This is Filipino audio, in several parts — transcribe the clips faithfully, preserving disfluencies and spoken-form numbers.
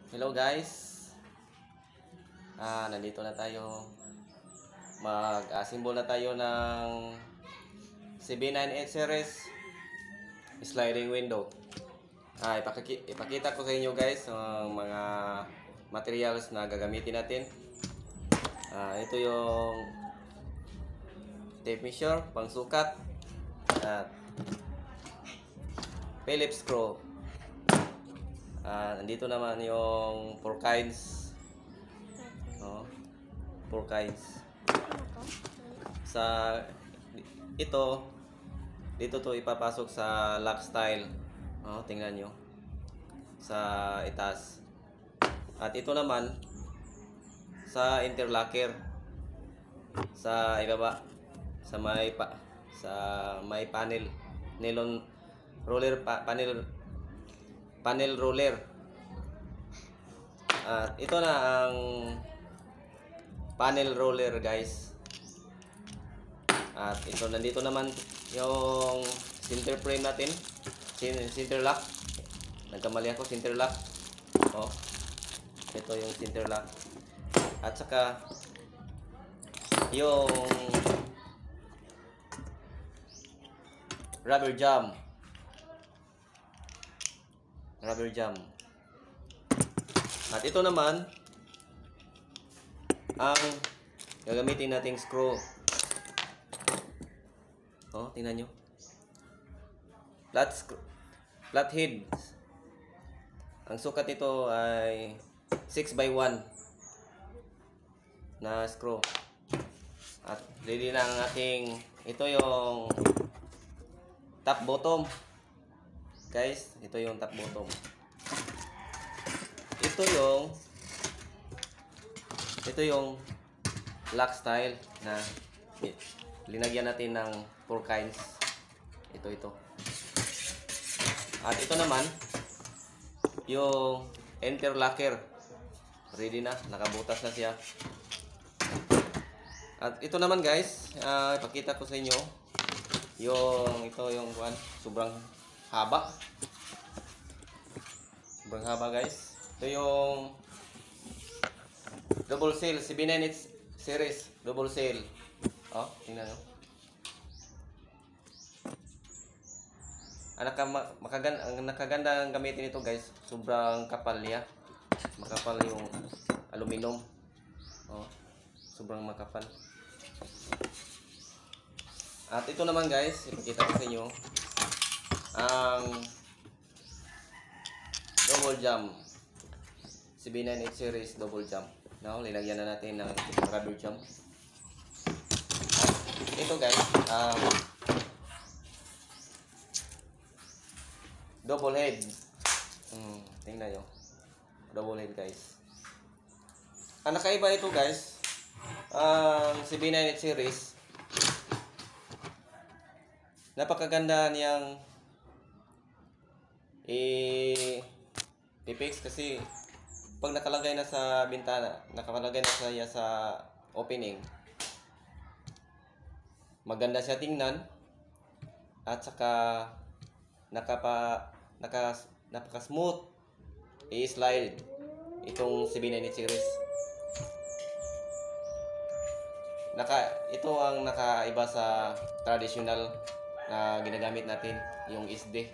Hello guys. Ah, nandito na tayo. Mag-assemble na tayo ng C B ninety-eight series sliding window. Ah, ipakiki ipakita ko sa inyo guys ang mga materials na gagamitin natin. Ah, ito yung tape measure, pangsukat, at Phillips screw. Ah, nandito naman yung four kinds. Oh, four kinds. Sa ito, dito to ipapasok sa lock style. Oh, tingnan nyo. Sa itaas. At ito naman sa interlocker. Sa ibaba. Sa may pa, sa may panel, nylon roller pa, panel panel roller. At ito na ang panel roller guys. At ito, nandito naman yung center frame natin, center lock. Nagkamali ako, center lock. Oh, ito yung center lock. At saka yung rubber jam. Rubber jam. At ito naman ang gagamitin nating screw. Oh, tingnan nyo. Flat screw, flat head. Ang sukat nito ay six by one na screw. At ready na ang ating, ito yung top bottom. Guys, ito yung top bottom. Ito yung ito yung lock style na linagyan natin ng four kinds. Ito ito. At ito naman yung interlocker. Ready na, nakabutas na siya. At ito naman guys, uh, ipakita ko sa inyo yung ito yung kuan, sobrang haba. Sobrang haba guys. Ito yung double seal C B ninety-eight series, double seal. Oh, tingnan nyo. Ang, naka, makaganda, ang nakaganda ang gamitin ito guys, sobrang kapal niya. Makapal yung aluminum. Oh, sobrang makapal. At ito naman guys, ipakita ko sa inyo ang double jam C B ninety-eight series double jam. Now, linagyan na natin ng rubber jam. At ito guys, um, double head. Hmm, tingnan nyo. Double head guys. Ang nakaiba ito guys, ang um, C B ninety-eight series, napakaganda niyang i-fix kasi pag nakalagay na sa bintana, nakalagay na siya sa opening, maganda siya tingnan. At saka nakapa naka napaka smooth i-slide itong C B ninety-eight series. Naka ito ang nakaiba sa traditional na ginagamit natin, yung S D.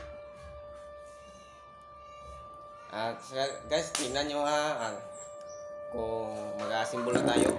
At guys, tingnan nyo ha, kung mag-assemble na tayo.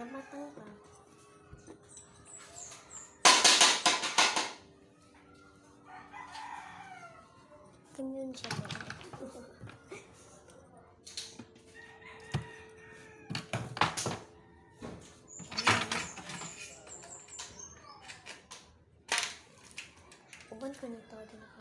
namatang ka. Ganyan siya. Uban ko nito din ako.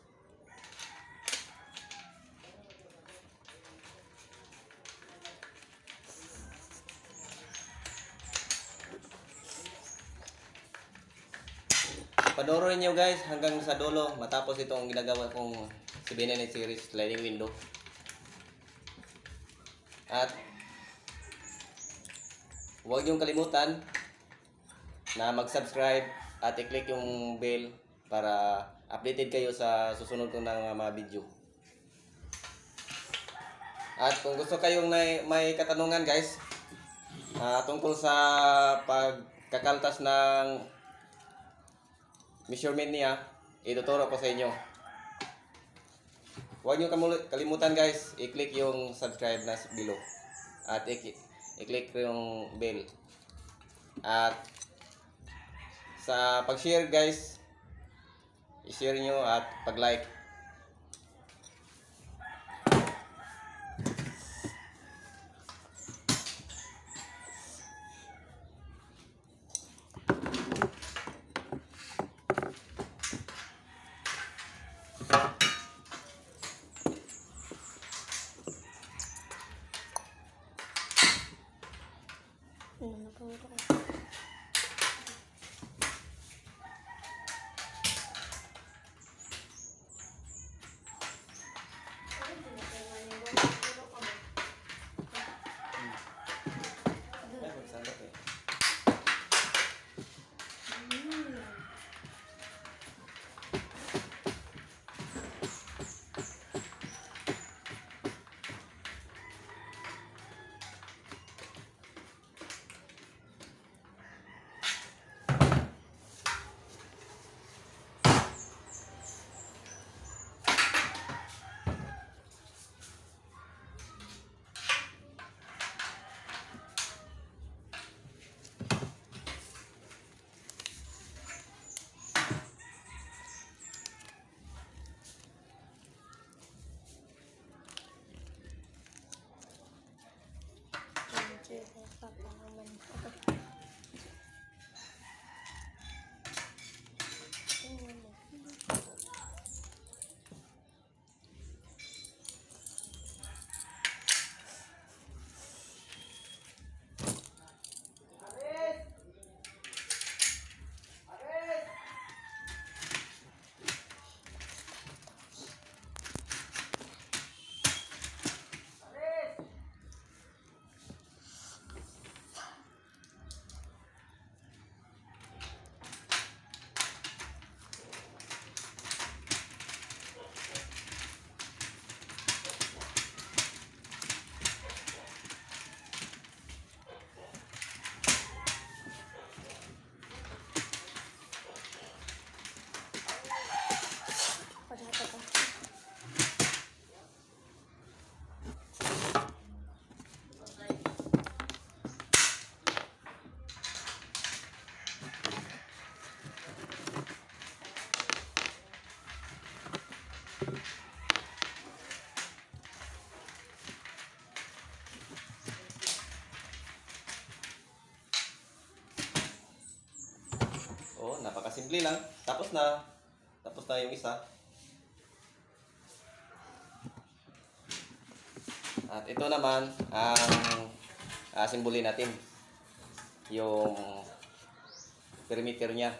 Panoorin nyo guys hanggang sa dulo matapos itong ginagawa kong C B nine series sliding window. At huwag niyong kalimutan na mag-subscribe at i-click yung bell para updated kayo sa susunod kong ng mga video. At kung gusto kayong may, may katanungan guys uh, tungkol sa pagkakaltas ng measurement niya, ituturo ko sa inyo. Huwag niyo kalimutan guys, i-click yung subscribe na below at i-click yung bell. At sa pag-share guys, i-share nyo at pag-like. Ano na po ito? Oh, napakasimple lang. Tapos na. Tapos na yung isa. At ito naman ang uh, simbolin natin. Yung perimeter niya.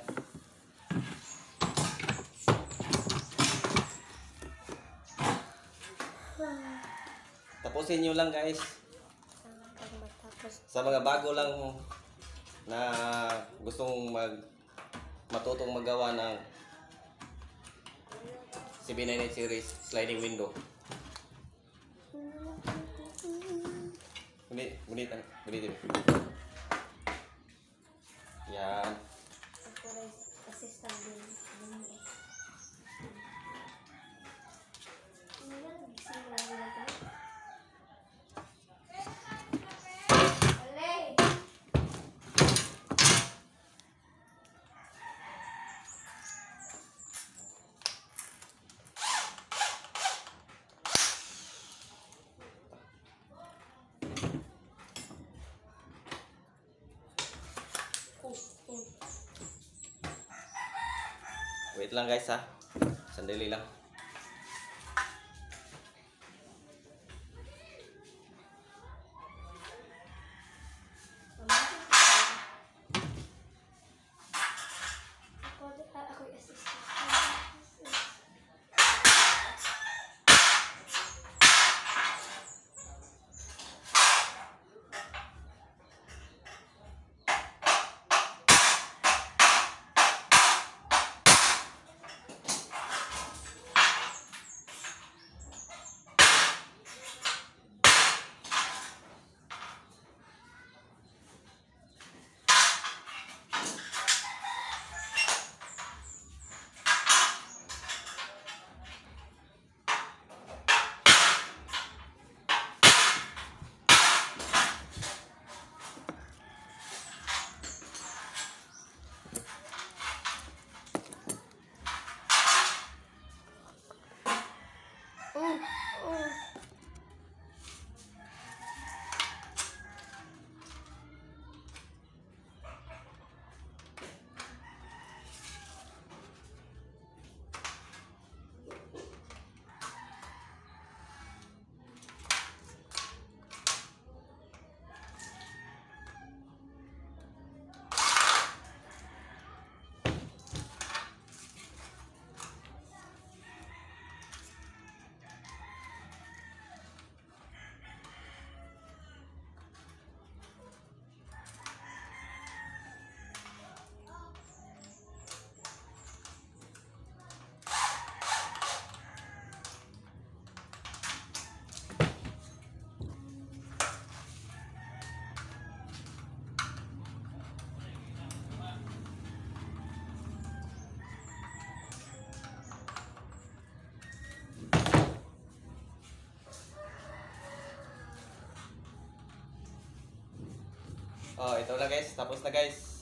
Tapusin nyo lang guys. Sa mga bago lang na gustong mag matutong magawa ng C B nine series sliding window. Gunit, gunit, gunit. Yan. Assistant din. Wait lang guys ha. Sandali lang. Ako, ah, ako yung assistant. Mm, mm. Oh, ito na guys. Tapos na guys.